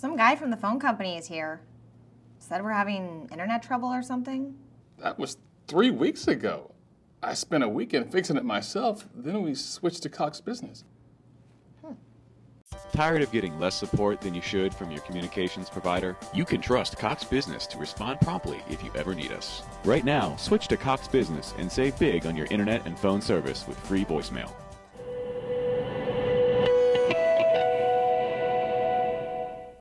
Some guy from the phone company is here. Said we're having internet trouble or something. That was 3 weeks ago. I spent a weekend fixing it myself, then we switched to Cox Business. Tired of getting less support than you should from your communications provider? You can trust Cox Business to respond promptly if you ever need us. Right now, switch to Cox Business and save big on your internet and phone service with free voicemail.